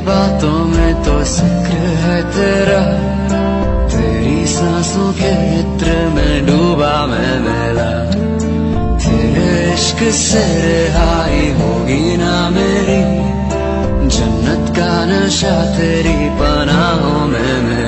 बातों में तो जिक्र है तेरा, तेरी सांसों के इत्र में डूबा मैं मेला। तेरे इश्क से रिहाई होगी ना मेरी, जन्नत का नशा तेरी पनाहों में मेरा।